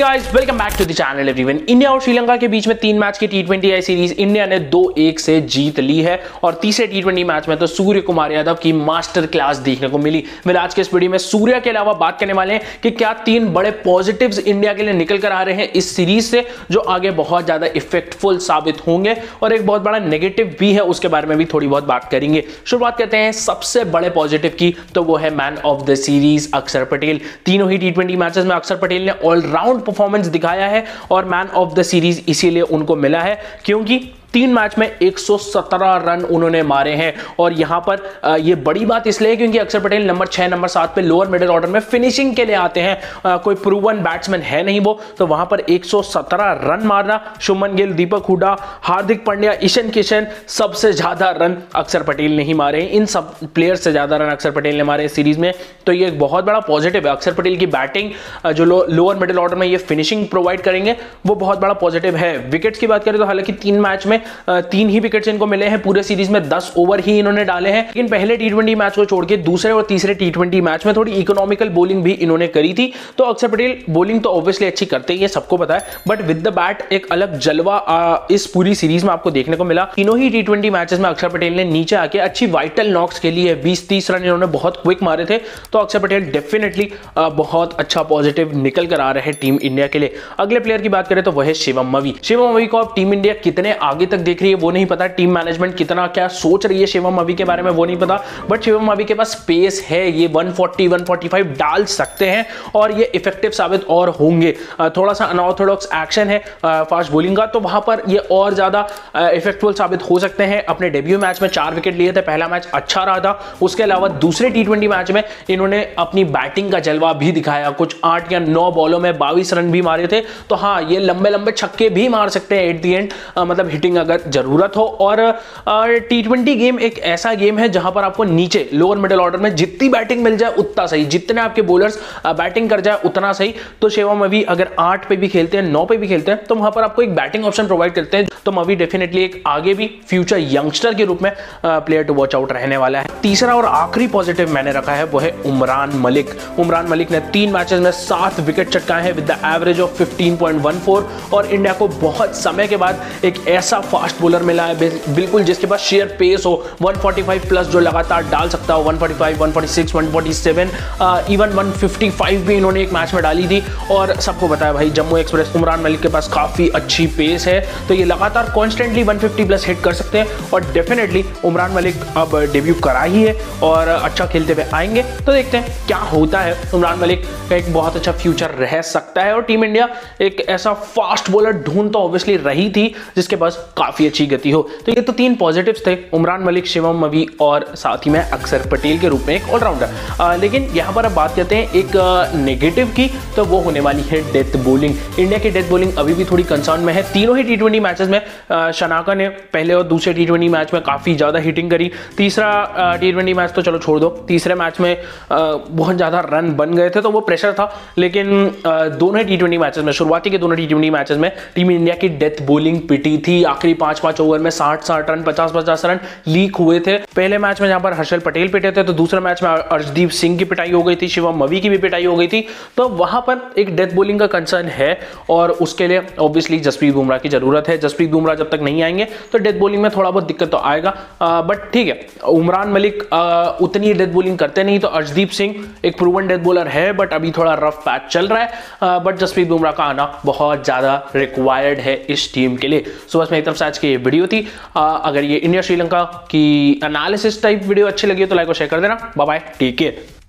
Guys, welcome back to the channel everyone. India और श्रीलंका के बीच में 3 मैच की T20 सीरीज इंडिया ने 2-1 से जीत ली है और तीसरे T20 मैच में तो सूर्य कुमार यादव की मास्टर क्लास देखने को मिली। मेरे आज के इस वीडियो में सूर्य के अलावा बात करने वाले हैं कि क्या 3 बड़े पॉजिटिव्स इंडिया के लिए निकल कर आ रहे हैं इस सीरीज से, जो आगे बहुत ज्यादा इफेक्टफुल साबित होंगे, और एक बहुत बड़ा नेगेटिव भी है, उसके बारे में भी थोड़ी बहुत बात करेंगे। शुरुआत करते हैं सबसे बड़े पॉजिटिव की, तो वो है मैन ऑफ द सीरीज अक्षर पटेल। तीनों ही T20 मैचेस में अक्षर पटेल ने ऑलराउंड परफॉर्मेंस दिखाया है और मैन ऑफ द सीरीज इसीलिए उनको मिला है क्योंकि 3 मैच में 117 रन उन्होंने मारे हैं। और यहां पर ये बड़ी बात इसलिए क्योंकि अक्षर पटेल नंबर 6 नंबर 7 पे लोअर मिडिल ऑर्डर में फिनिशिंग के लिए आते हैं। कोई प्रूवन बैट्समैन है नहीं वो, तो वहां पर 117 रन मारना, शुभमन गिल, दीपक हुडा, हार्दिक पांड्या, ईशान किशन, सबसे ज्यादा रन अक्षर पटेल ने ही मारे हैं। इन सब प्लेयर से ज्यादा रन अक्षर पटेल ने मारे सीरीज में, तो ये एक बहुत बड़ा पॉजिटिव है। अक्षर पटेल की बैटिंग जो लोअर मिडिल ऑर्डर में ये फिनिशिंग प्रोवाइड करेंगे, वो बहुत बड़ा पॉजिटिव है। विकेट्स की बात करें तो हालांकि 3 मैच में 3 ही विकेट्स इनको मिले हैं, पूरे सीरीज में 10 ओवर ही इन्होंने डाले हैं। लेकिन पहले T20 मैच को छोड़ के दूसरे और तीसरे T20 मैच में थोड़ी इकोनॉमिकल बॉलिंग भी इन्होंने करी थी। तो अक्षर पटेल बॉलिंग तो ऑब्वियसली अच्छी करते ही है, सबको पता है, बट विद द बैट एक अलग जलवा इस पूरी सीरीज में आपको देखने को मिला। तीनों ही T20 मैचेस में अक्षर पटेल ने नीचे आके अच्छी वाइटल नॉक्स के लिए 20-30 रन इन्होंने बहुत क्विक मारे थे। तो अक्षर पटेल डेफिनेटली बहुत अच्छा पॉजिटिव निकल कर आ रहे हैं टीम इंडिया के लिए। अगले प्लेयर की बात करें तो वह है शिवम मवी। शिवम मवी को अब टीम इंडिया कितने आगे तक देख रही है वो नहीं पता, टीम मैनेजमेंट कितना क्या सोच रही है शिवम मवी के बारे में वो नहीं पता, बट शिवम मवी के पास स्पेस है, ये 140-145 डाल सकते हैं और ये इफेक्टिव साबित और होंगे। थोड़ा सा अनऑर्थोडॉक्स एक्शन है फास्ट बॉलिंग का, तो वहां पर ये और ज्यादा इफेक्टिव साबित हो सकते हैं। अपने डेब्यू मैच में 4 विकेट लिए थे, पहला मैच अच्छा रहा था। उसके अलावा दूसरे T20 मैच में इन्होंने अपनी बैटिंग का जलवा भी दिखाया, कुछ 8 या 9 बॉलों में 22 रन भी मारे थे। तो हाँ, ये लंबे लंबे छक्के भी मार सकते हैं एट द एंड, मतलब हिटिंग अगर जरूरत हो। और T20 गेम एक ऐसा गेम है जहां पर आपको नीचे लोअर मिडिल ऑर्डर में जितनी बैटिंग मिल जाए उतना सही, जितने आपके बॉलर्स बैटिंग कर जाए उतना सही। तो शिवम मवी अगर 8 पे भी खेलते हैं, 9 पे भी खेलते हैं, तो वहां पर आपको एक बैटिंग ऑप्शन प्रोवाइड करते हैं। तो मवी डेफिनेटली एक आगे भी फ्यूचर यंगस्टर के रूप में प्लेयर टू वॉच आउट रहने वाला है। तीसरा और आखिरी पॉजिटिव मैंने रखा है वो है उमरान मलिक। उमरान मलिक ने 3 मैचेस में 7 विकेट चटकाए हैं विद द एवरेज ऑफ 15.14 और इंडिया को बहुत समय के बाद एक ऐसा फास्ट बॉलर मिला है बिल्कुल जिसके पास शेयर पेस हो, 145 प्लस जो लगातार डाल सकता हो, 145, 146, 147, इवन 155 भी इन्होंने एक मैच में डाली थी। और सबको पता है भाई, जम्मू एक्सप्रेस, उमरान मलिक के पास काफी अच्छी पेस है, तो ये लगातार कॉन्स्टेंटली 150 प्लस हिट कर सकते हैं। और डेफिनेटली उमरान मलिक अब डेब्यू करा ही है और अच्छा खेलते हुए आएंगे, तो देखते हैं क्या होता है। उमरान मलिक का एक बहुत अच्छा फ्यूचर रह सकता है और टीम इंडिया एक ऐसा फास्ट बॉलर ढूंढ तो ऑब्वियसली रही थी जिसके पास काफी अच्छी गति हो। तो ये तो 3 पॉजिटिव्स थे, उमरान मलिक, शिवम मवी और साथ ही में अक्षर पटेल के रूप में एक ऑलराउंडर। लेकिन यहां पर अब बात करते हैं एक नेगेटिव की, तो वो होने वाली है डेथ बॉलिंग। इंडिया की डेथ बॉलिंग अभी भी थोड़ी कंसर्न में है। तीनों ही T20 मैचेस में शनाका ने पहले और दूसरे T20 मैच में काफी ज्यादा हिटिंग करी। तीसरा T20 मैच तो चलो छोड़ दो, तीसरे मैच में बहुत ज्यादा रन बन गए थे, तो वो प्रेशर था। लेकिन दोनों T20 मैचेस में, शुरुआती के दोनों T20 मैचेस में टीम इंडिया की डेथ बॉलिंग पिटी थी। आखिरी 5-5 ओवर में 60-60 रन, 50-50 रन लीक हुए थे। पहले मैच में जहां पर हर्षल पटेल पिटे थे, तो दूसरे मैच में अर्शदीप सिंह की पिटाई हो गई थी, शिवम मवी की भी पिटाई हो गई थी। तो वहां पर एक डेथ बॉलिंग का कंसर्न है और उसके लिए ऑब्वियसली जसप्रीत बुमराह की जरूरत है। जसप्रीत बुमराह जब तक नहीं आएंगे तो डेथ बॉलिंग में थोड़ा बहुत दिक्कत तो आएगा, बट ठीक है। उमरान मलिक उतनी डेथ बॉलिंग करते नहीं, तो अर्शदीप सिंह एक प्रूवन डेथ बॉलर है, बट अभी थोड़ा रफ पैच चल रहा है। बट जसप्रीत बुमराह का आना बहुत ज्यादा रिक्वायर्ड है इस टीम के लिए। सो बस मेरी तरफ से आज की वीडियो थी। अगर ये इंडिया श्रीलंका की एनालिसिस टाइप वीडियो अच्छी लगी तो लाइक और शेयर कर देना। Bye bye, take care.